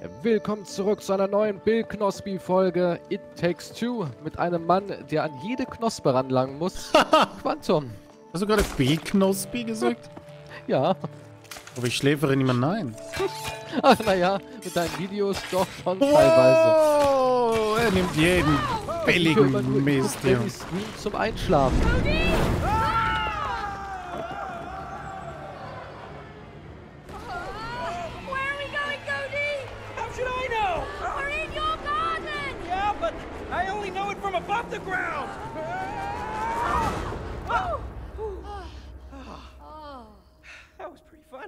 Willkommen zurück zu einer neuen Bill Knospi-Folge It Takes Two mit einem Mann, der an jede Knospe ranlangen muss. Quantum. Hast du gerade Bill Knospi gesagt? Ja. Aber ich schläfere niemand ein. Ach naja, mit deinen Videos doch schon teilweise. Oh, er nimmt jeden billigen Mist hier. Ich stream zum Einschlafen. Above the ground! That was pretty fun.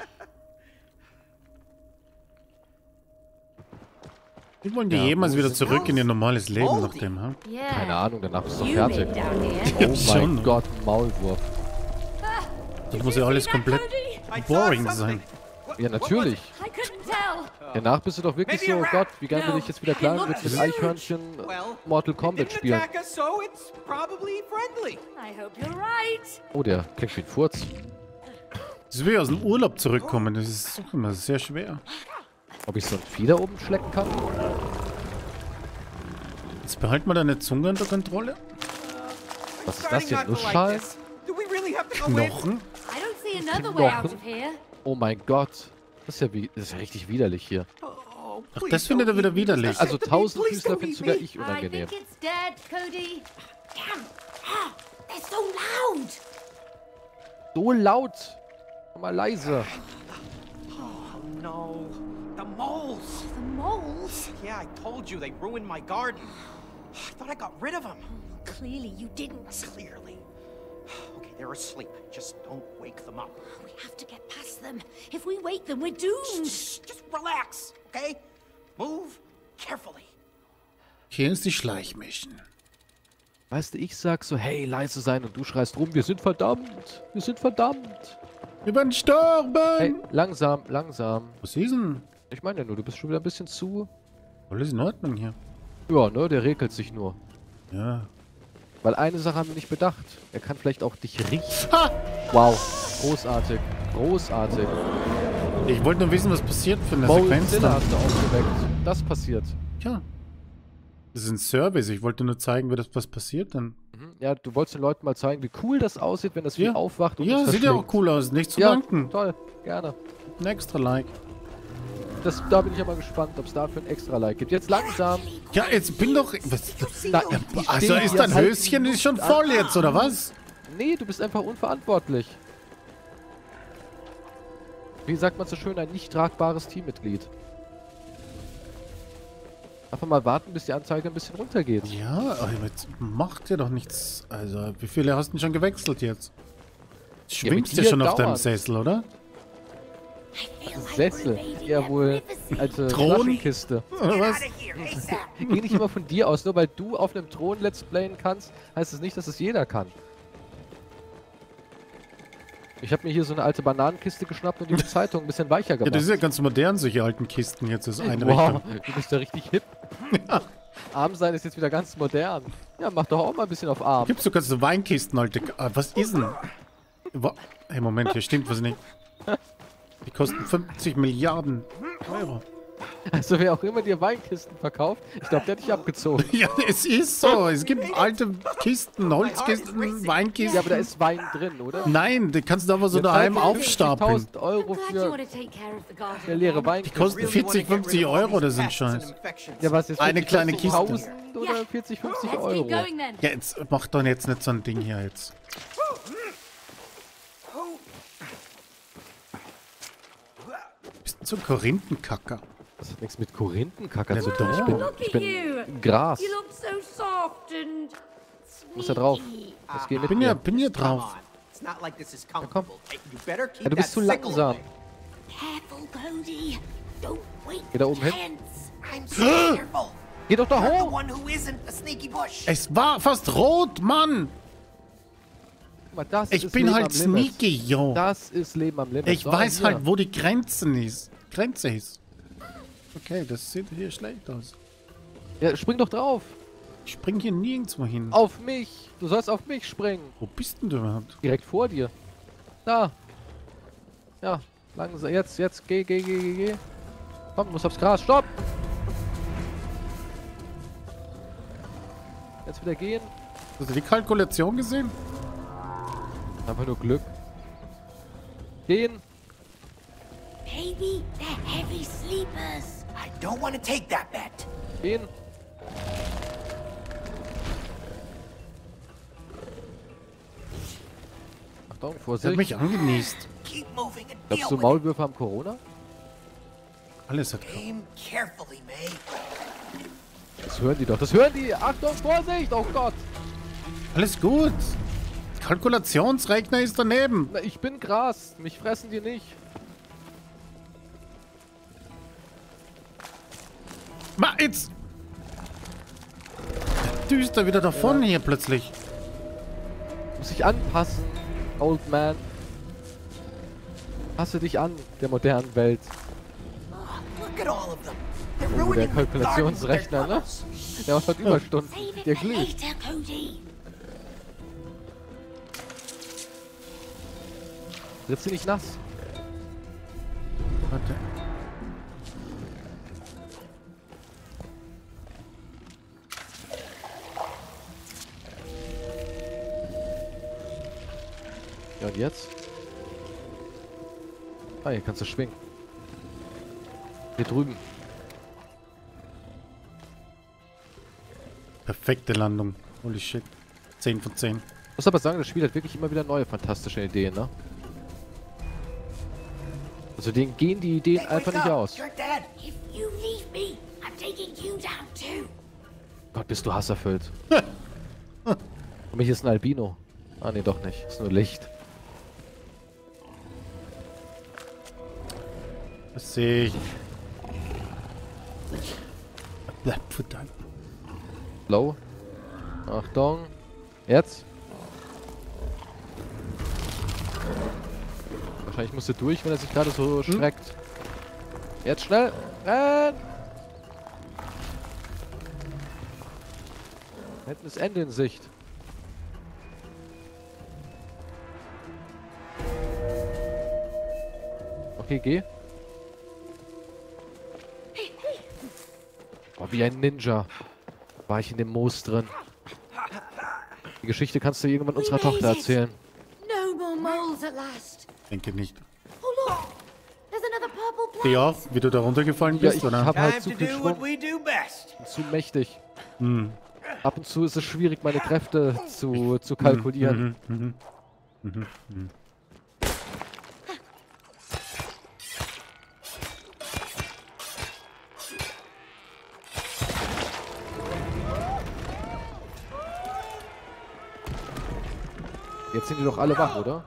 Wie wollen die jemals wieder zurück in ihr normales Leben nach dem, ha? Keine Ahnung, danach ist es doch fertig. Ja, Oh schon. mein Gott, Maulwurf. Das muss ja alles komplett boring sein. Ja, natürlich. Danach bist du doch wirklich so, oh Gott, wie geil will ich jetzt wieder klar mit dem Eichhörnchen Mortal Kombat spielen. Oh, der klingt wie ein Furz. Das will aus dem Urlaub zurückkommen, das ist auch immer sehr schwer. Ob ich so ein Vieh da oben schlecken kann? Jetzt behalt mal deine Zunge unter Kontrolle. Was ist das hier? Nussschalen? Knochen? Knochen? Oh mein Gott. Das ist ja richtig widerlich hier. Ach, das findet er wieder widerlich. Also Tausendfüßler finde sogar ich unangenehm. So laut! Komm mal leise. Oh no. The moles! The moles? Yeah, I told you they ruined my garden. I thought I got rid of them. Clearly you didn't. Clearly. Okay, they're asleep. Just don't wake them up. We have to get past them. If we wake them, we're doomed. Just relax, okay? Move carefully. Hier ist die Schleichmission. Weißt du, ich sag so, hey, leise sein und du schreist rum, wir sind verdammt. Wir sind verdammt. Wir werden sterben! Hey, langsam, langsam. Was ist denn? Ich meine ja nur, du bist schon wieder ein bisschen zu... Alles in Ordnung hier. Ja, ne, der regelt sich nur. Ja. Weil eine Sache haben wir nicht bedacht. Er kann vielleicht auch dich riechen. Ha! Wow, großartig. Großartig. Ich wollte nur wissen, was passiert für eine Mole Sequenz Zilla da. hast du aufgeweckt. Das passiert. Ja. Das ist ein Service. Ich wollte nur zeigen, wie das was passiert dann. Mhm. Ja, du wolltest den Leuten mal zeigen, wie cool das aussieht, wenn das Vieh Ja. aufwacht und Ja, uns sieht ja auch verschlingt. cool aus. Nicht zu Ja, danken. toll. Gerne. Ein extra Like. Da bin ich aber gespannt, ob es dafür ein extra Like gibt. Jetzt langsam. Ja, jetzt bin doch... Was, Na, also stehe ist hier, dein halt Höschen die ist schon Luft voll an. jetzt, oder was? Nee, du bist einfach unverantwortlich. Wie sagt man so schön, ein nicht tragbares Teammitglied. Einfach mal warten, bis die Anzeige ein bisschen runtergeht. Ja, aber jetzt macht ja doch nichts. Also, wie viele hast du denn schon gewechselt jetzt? Schwingst mit ja schon dir auf deinem dauernd. Sessel, oder? Sessel. Ja wohl. Alte Thron? Flaschenkiste. Oder was? Geh nicht immer von dir aus. Nur weil du auf einem Thron Let's Playen kannst, heißt es nicht, dass es jeder kann. Ich habe mir hier so eine alte Bananenkiste geschnappt und die mit Zeitung ein bisschen weicher Ja, gemacht. das ist ja ganz modern, solche alten Kisten jetzt als Wow, Einrichtung. du bist ja richtig hip. Arm sein ist jetzt wieder ganz modern. Ja, mach doch auch mal ein bisschen auf Arm. Gibt's sogar so Weinkisten, alte... Was ist denn? Hey, Moment, hier stimmt was nicht. Die kosten 50 Milliarden Euro. Also wer auch immer dir Weinkisten verkauft, ich glaube, der hat dich abgezogen. Ja, es ist so. Es gibt alte Kisten, Holzkisten, Weinkisten. Ja, aber da ist Wein drin, oder? Nein, die kannst du aber so Wir daheim zahlen aufstapeln. 50.000 Euro Glad you für want to take care of the garden. eine leere Die Weinkiste. kosten 40, 50 Euro, das sind Scheiß. Ja, was jetzt? Eine kleine Kiste. 50.000 oder 40, 50 Let's keep Euro? going then. Ja, jetzt mach doch jetzt nicht so ein Ding hier jetzt. Bist du so ein Korinthenkacker? Das hat nichts mit Korinthenkacker Ja, zu tun. doch. Ich bin Gras. You look so soft and Muss da drauf. sweet. Das geht mit Bin mir. hier drauf. komm. Ja, du bist zu langsam. Careful, Cody. Don't wake Geh da oben hin. Tents. I'm so careful. Geh doch da You're the hoch! one who isn't a sneaky bush. Es war fast rot, Mann! Guck mal, das Ich ist bin Leben halt am Limit. sneaky, yo. Das ist Leben am Limit. Ich So, weiß hier. halt, wo die Grenze ist. Okay, das sieht hier schlecht aus. Ja, spring doch drauf. Ich spring hier nirgendwo hin. Auf mich. Du sollst auf mich springen. Wo bist denn du überhaupt? Direkt vor dir. Da. Ja, langsam. Jetzt, geh. Komm, du musst aufs Gras. Stopp! Jetzt wieder gehen. Hast du die Kalkulation gesehen? Einfach nur Glück. Gehen. Maybe they're heavy sleepers. I don't want to take that bet. Gehen. Achtung, Der hat Vorsicht. mich angenießt. Keep moving and deal Glaubst du, with it. Maulwürfe haben Corona? Alles hat... Aim carefully, May. Das hören die doch. Das hören die. Achtung, Vorsicht. Oh Gott. Alles gut. Kalkulationsrechner ist daneben. Na, ich bin Gras. Mich fressen die nicht. Jetzt! Düst er wieder davon hier plötzlich. Muss sich anpassen, Old Man. Passe dich an, der modernen Welt. Look at all of them. They're Der ruining the garden with their Kalkulationsrechner, ne? tunnels. Der macht Überstunden. Save it Der for glüht. later, Cody. Wird sie nicht nass? Warte. Ja, und jetzt? Ah, hier kannst du schwingen. Hier drüben. Perfekte Landung. Holy shit. 10 von 10. Muss aber sagen, das Spiel hat wirklich immer wieder neue fantastische Ideen, ne? Also denen gehen die Ideen Hey, einfach wake nicht up. aus. You're dead. If you leave me, I'm taking you down too. Gott, bist du hasserfüllt. Und mich ist ein Albino. Ah, nee, doch nicht. Ist nur Licht. Das sehe ich. Verdammt. Low. Achtung. Jetzt. Wahrscheinlich musst du durch, wenn er sich gerade so streckt. Jetzt schnell. Renn! Hinten ist Ende in Sicht. Okay, geh. Oh, wie ein Ninja war ich in dem Moos drin. Die Geschichte kannst du irgendwann unserer Tochter erzählen. No more moles at last. Denke nicht. Oh look, there's another purple plant. Ja, wie du da runtergefallen Ja, bist, ich oder? habe halt Time zu to viel do what Schwung we do best. und zu mächtig. Hm. Ab und zu ist es schwierig, meine Kräfte zu kalkulieren. Jetzt sind die doch alle wach, oder?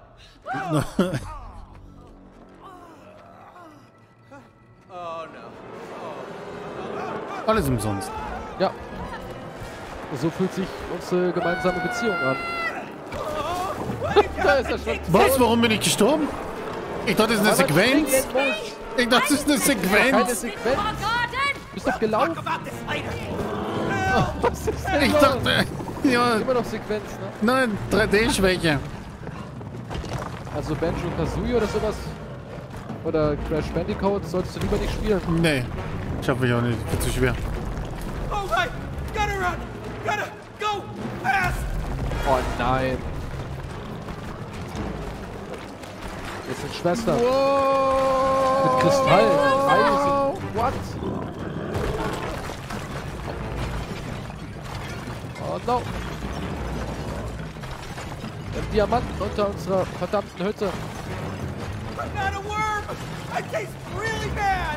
Alles umsonst. Ja. So fühlt sich unsere gemeinsame Beziehung an. Da ist er schon. Was? Warum bin ich gestorben? Ich dachte, das ist eine Sequenz. Ich dachte, das ist eine Keine Sequenz. Sequenz. Our garden. Bist doch gelaufen. About this later. Was ist denn Ich los? dachte, ja, Immer noch Sequenz, ne? nein, 3D-Schwäche. Also Banjo-Kazooie oder sowas? Oder Crash Bandicoot solltest du lieber nicht spielen. Nee, schaffe ich auch nicht. Viel zu schwer. Oh my! Gotta run! Gotta go fast! Oh nein. Jetzt sind Schwestern. Mit Kristall. Eisen. What? Oh no. Wir haben Diamanten unter unserer verdammten Hütte. I'm not a worm! I taste really bad!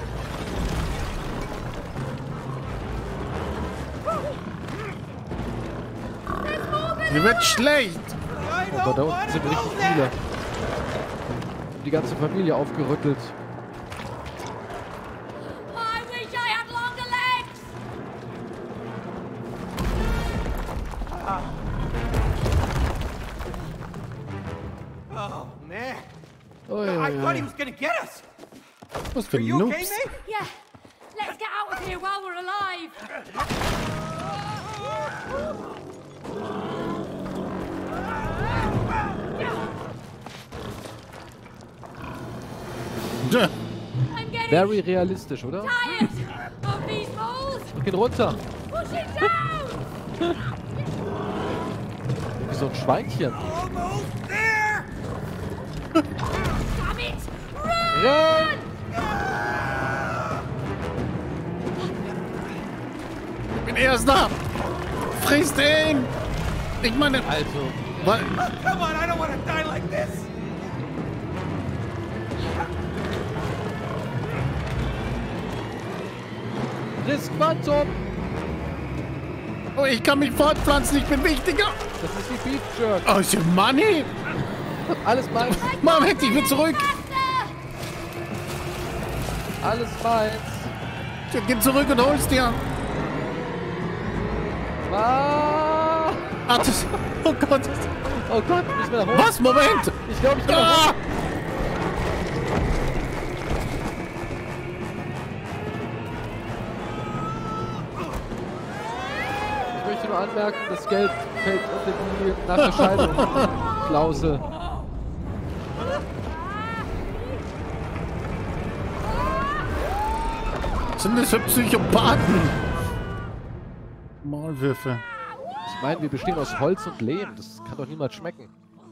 Mir wird schlecht. I Aber da don't unten want to sind go richtig there! viele. Die ganze Familie aufgerüttelt. I wish I had longer legs. Oh man! Ui, I ui, thought he ui. was gonna get us! Was für Are you okay, Noobs. May? Yeah. Let's get out of here while we're alive. Tja, I'm getting Very realistisch, oder? Tired of these moles. Drück ihn runter. Pushing down. Wie so ein Schweinchen. Almost there! Damn it. Run. Renn! Ich bin Erster! Frisst ihn! Ich meine... Also, Was? Oh, come on, I don't want to die like this! Riss Quantum! Oh, ich kann mich fortpflanzen, ich bin wichtiger! Das ist wie Beef Jerk. Oh, shit, Money! Alles meins. Moment, ich will zurück! Alles meins. Geh zurück und hol's dir! Ah! Ach, das, oh Gott! Oh Gott, müssen wir nach oben? Was? Moment! Ich glaube, ich bin nach Ah! oben. Ich möchte nur anmerken, das Geld fällt unter die nach der Scheidung Klausel. Was sind das für Psychopathen? Maulwürfe. Ich meine, wir bestehen aus Holz und Lehm. Das kann doch niemand schmecken.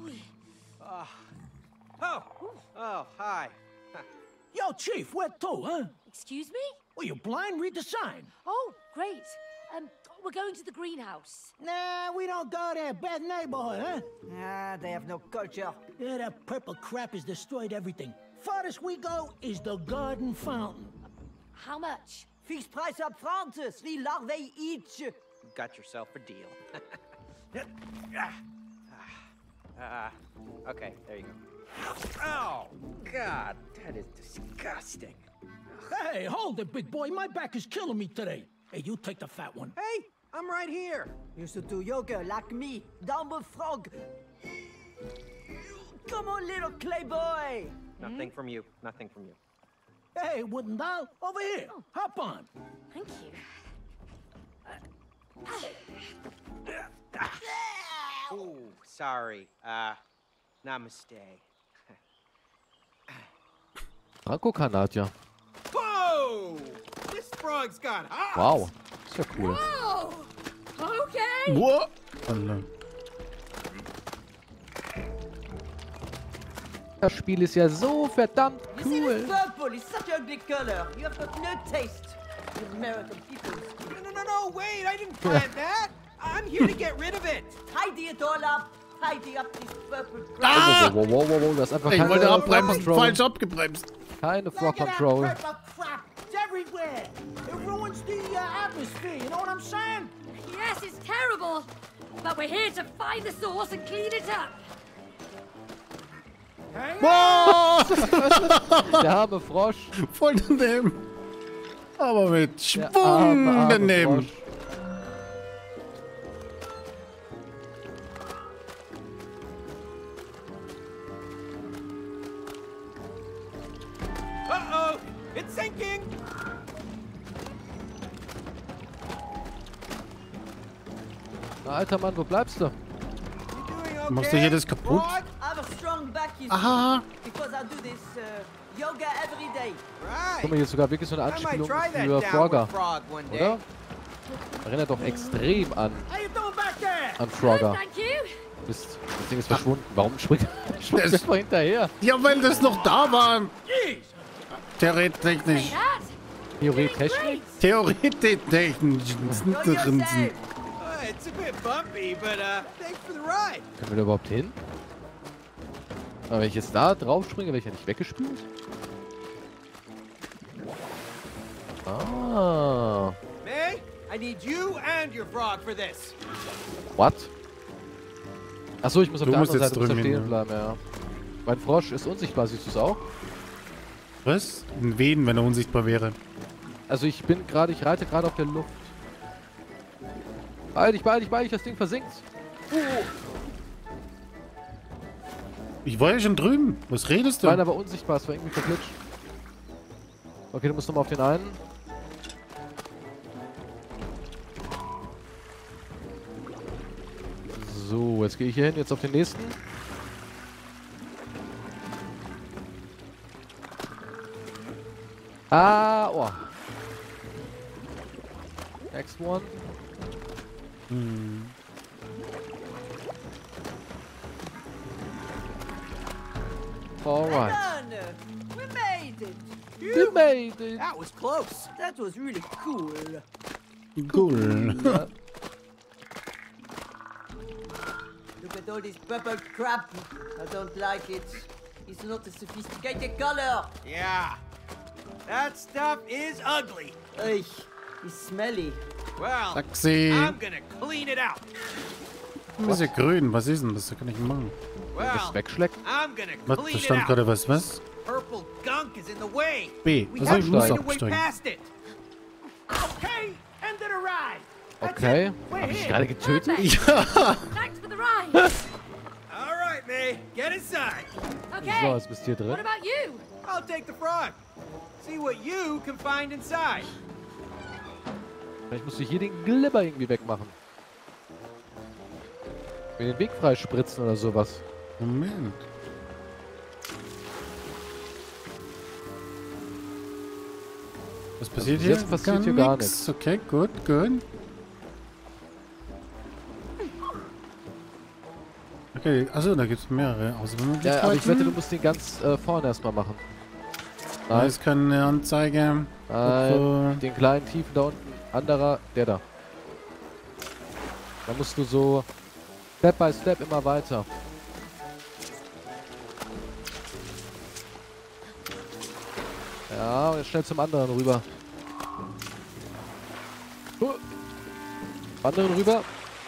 Oh, hi. Yo, Chief, where to, huh? Excuse me? Well, you blind? Read the sign. Oh, great. We're going to the greenhouse. Nah, we don't go there. Bad neighborhood, huh? Ah, they have no culture. Yeah, that purple crap has destroyed everything. Farthest we go is the garden fountain. How much? Fixed price up front, 3 larvae each. You got yourself a deal. Okay, there you go. Oh, God, that is disgusting. Hey, hold it, big boy. My back is killing me today. Hey, you take the fat one. Hey, I'm right here. Used to do yoga like me, dumb frog. Come on, little clay boy. Nothing from you, nothing from you. Hey, wooden doll, over here. Hop on. Thank you. Ooh, sorry. Namaste. Franco-Kanadier. Whoa! This frog's got hops! Wow. Ist ja cool. Oh, okay. Wow. Alter. Das Spiel ist ja so verdammt You see this cool. purple is such an ugly color. You have got no taste. You American people. No, wait, I didn't plant that! I'm here to get rid of it! Tidy it all up. Tidy up this purple crap. Ah! Wow. Das ist einfach Ich keine wollte Floor abbremsen, Control. falsch abgebremst. Keine Floor Look at that Control. purple crap. It's everywhere. It ruins the atmosphere, you know what I'm saying? Yes, it's terrible. But we're here to find the source and clean it up. Der arme Frosch. Voll daneben. Aber mit Der Schwung arme daneben. Frosch. Uh-oh! It's sinking! Na, alter Mann, wo bleibst du? You doing okay? Machst du hier das kaputt? Frog? I have a strong back, you see, Aha. because I do this yoga every day. Right. Guck mal, hier ist sogar wirklich so eine I might Anspielung try that für downward Frogger, frog one day. oder? Erinnert doch extrem an How you doing back there? Frogger. Thank you. Mist, das Ding ist verschwunden. Warum springt Das- er einfach hinterher? Ja, weil das noch da war. Jeez. Theoretisch. That. Theoretisch. Great. Theoretisch. Go yourself. It's a bit bumpy, but thanks for the ride. Können wir da überhaupt hin? Aber wenn ich jetzt da drauf springe, werde ich ja nicht weggespült? Ah. May, I need you and your frog for this. What? Achso, ich muss auf Du der musst anderen jetzt Seite muss da drüben hin, stehen bleiben, ja. Mein Frosch ist unsichtbar, siehst du es auch? Was? In wen, wenn er unsichtbar wäre? Also ich reite gerade auf der Luft. Beeil dich, das Ding versinkt. Ich war ja schon drüben. Was redest du? Nein, aber unsichtbar, es war irgendwie verglitscht. Okay, du musst nochmal auf den einen. So, jetzt gehe ich hier hin, jetzt auf den nächsten. Ah, oh. Next one. Alright. Done! We made it! We made it. That was close. That was really cool. Cool. Ja. Look at all this purple crap. I don't like it. It's not a sophisticated color. Yeah. That stuff is ugly. Ugh, it's smelly. Well, Taxi. I'm gonna clean it out. Das ist ja grün. Was ist denn das? Da kann ich machen. Well, Das wegschlecken? I'm gonna Was? clean Da it stand out. gerade was? Purple gunk is in the way. B. We Also have ich to muss find a way absteigen. past it. Okay, end of the ride. Okay. Hab ich dich gerade getötet? Thanks for the ride. All right, May. Get inside. Okay. So, jetzt bist du hier What drin. about you? I'll take the frog. See what you can find inside. Vielleicht musst du hier den Glibber irgendwie wegmachen. Mir den Weg freispritzen oder sowas. Moment. Was passiert hier? jetzt passiert hier gar nichts. Okay, gut, gut. Okay, achso, da gibt es mehrere Auswahlmöglichkeiten. Ja, aber ich wette, du musst den ganz vorne erstmal machen. Da ist keine Anzeige. Nein, den kleinen tiefen da unten. Anderer, der da. Da musst du so Step by Step immer weiter. Ja, und jetzt schnell zum anderen rüber. Anderen rüber.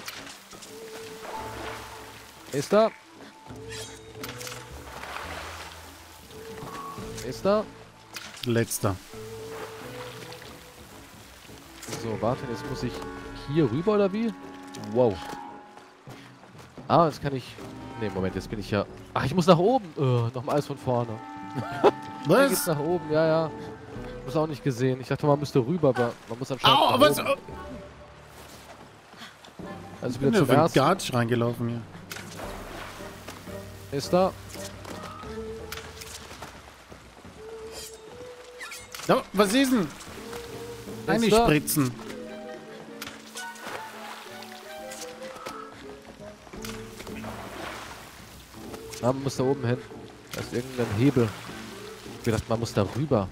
Ist da. Ist da. Letzter. So, warte, jetzt muss ich hier rüber oder wie? Wow. Ah, jetzt kann ich... Ne, Moment, jetzt bin ich ja... Ach, ich muss nach oben. Nochmal alles von vorne. Dann geht's Was? nach oben, ja, ja. Muss auch nicht gesehen. Ich dachte, man müsste rüber, aber man muss anscheinend Au, nach was? oben. Also Ich wieder bin ja zum für den ersten. Gatsch reingelaufen hier. Ist da. Ja, was ist denn? Eine da. Spritzen. Ah, man muss da oben hin. Da ist irgendein Hebel. Ich dachte, man muss da rüber.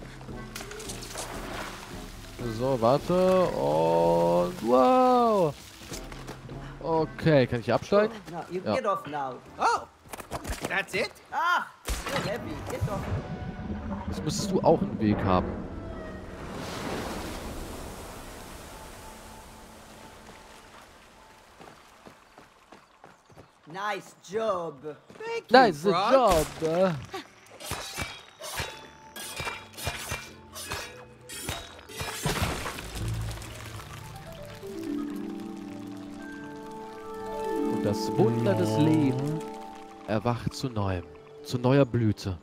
So, warte. Und wow. Okay, kann ich hier absteigen? Now, you Ja. get off now. Oh, that's it? Ah, so heavy. Get off. Jetzt müsstest du auch einen Weg haben. Nice job. Thank you, Nice frog. job. Und das Wunder des Lebens erwacht zu neuem, zu neuer Blüte.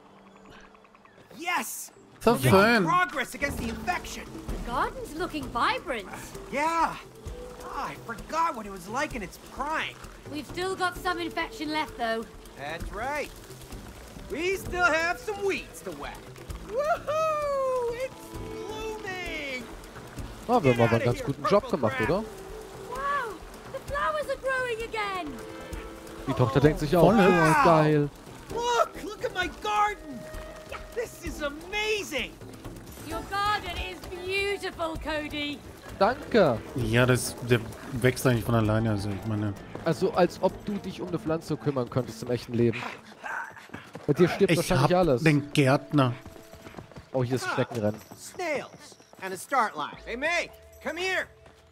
Yes! So Making schön. progress against the infection. The garden's looking vibrant. Yeah. Ah, I forgot what it was like in its prime. We've still got some infection left, though. That's right. We still have some weeds to whack. Woohoo! It's blooming! Ah, wir haben aber einen ganz guten Job gemacht, oder? Wow! The flowers are growing again! Die Tochter denkt sich auch, Voll hübsch. oh, geil. Look at my garden! This is amazing! Your garden is beautiful, Cody. Danke. Ja, der wächst eigentlich von alleine. Also ich meine, Also, als ob du dich um eine Pflanze kümmern könntest im echten Leben. Bei dir stirbt ich wahrscheinlich hab alles. den Gärtner. Oh, hier ist ein Schneckenrennen. Snails and a start line. Hey, May, come here!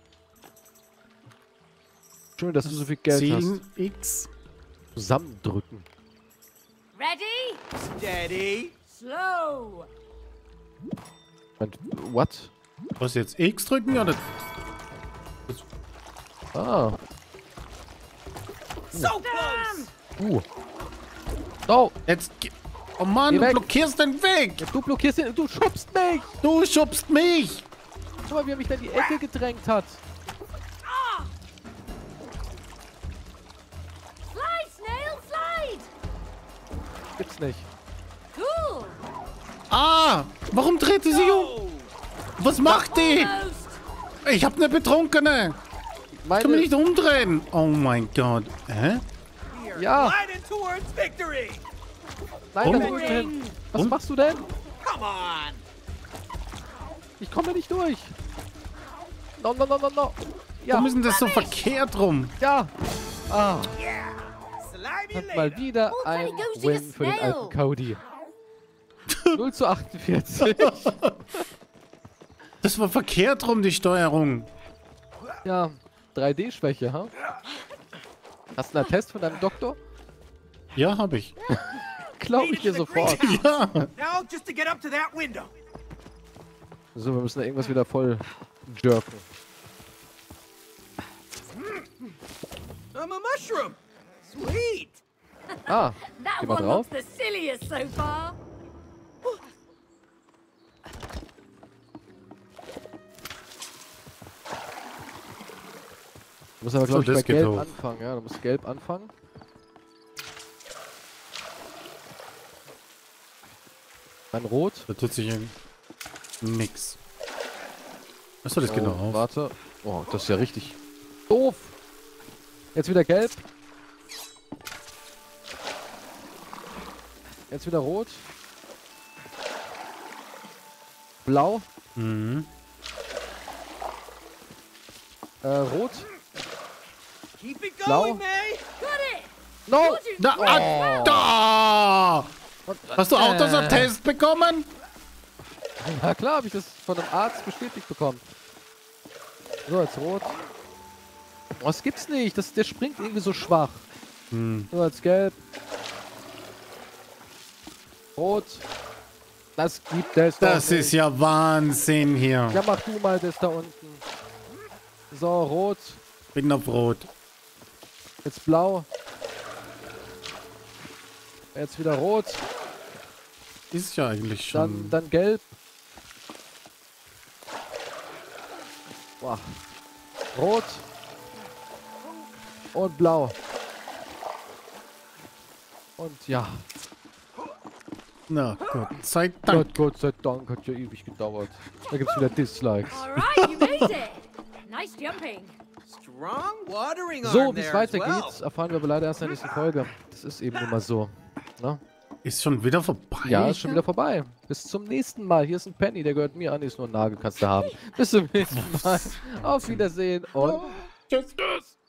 Schön, dass du so viel Geld 10 hast. X. Zusammendrücken. Ready? Steady. Slow! Und, what? Was jetzt X drücken oder? Ah. So close! Oh, Jetzt. Oh Mann, Geh du weg. blockierst den Weg. du blockierst den, du schubst mich. Du schubst mich. Guck mal, wie er mich da in die Ecke gedrängt hat. Slide, snail, slide! Gibt's nicht. Cool! Ah, Warum dreht sie sich um? Was macht die? Almost. Ich hab eine Betrunkene. Ich kann mich nicht umdrehen. Oh mein Gott. Hä? We are Ja. gliding towards victory. Nein, da Und? will ich hin. Was machst du denn? Come on. Ich komme da nicht durch. No, no, no, no, no. Ja, Warum ist denn das so verkehrt rum? ja. Ah, Slimy hat later. mal wieder Oh, ein Teddy goes to Win the für den snail. alten Cody. 0:48. Das war verkehrt rum, die Steuerung. Ja, 3D-Schwäche, ha? Hast du einen Attest von deinem Doktor? Ja, hab ich. Glaube ich dir sofort. Ja. Now just to get up to that window. So, wir müssen da irgendwas wieder voll jerken. I'm a mushroom. Sweet. Ah, That geh mal one drauf. looks the silliest so far. Du musst aber, glaube So, ich, das bei geht Gelb hoch. anfangen, ja? Du musst Gelb anfangen. Dann Rot. Da tut sich nix. Achso, das geht noch auf. Warte. Oh, das ist ja richtig doof. Jetzt wieder Gelb. Jetzt wieder Rot. Blau. Mhm. Rot. Keep it Blau. going, May. Got it! No! Da, da! Hast du auch das Attest bekommen? Ja klar, habe ich das von einem Arzt bestätigt bekommen. So, jetzt Rot. Oh, das gibt's nicht. Der springt irgendwie so schwach. So, jetzt Gelb. Rot. Das gibt es doch Das nicht. ist ja Wahnsinn hier. Ja, mach du mal das da unten. So, Rot. Bin auf Rot. Jetzt Blau. Jetzt wieder Rot. Ist ja eigentlich schon. Dann Gelb. Boah. Rot. Und Blau. Und ja. Na, Gott sei Dank. Gott sei Dank, hat ja ewig gedauert. Da gibt's wieder Dislikes. Alright, you made it. Nice jumping. Strong watering So, arm wie es there as weitergeht, well. erfahren wir aber leider erst in der nächsten Folge. Das ist eben immer so. Ne? Ist schon wieder vorbei. Ja, ist schon wieder vorbei. Bis zum nächsten Mal. Hier ist ein Penny, der gehört mir an, ist nur ein Nagel, kannst du haben. Bis zum nächsten Mal. Auf Wiedersehen und Tschüss. tschüss.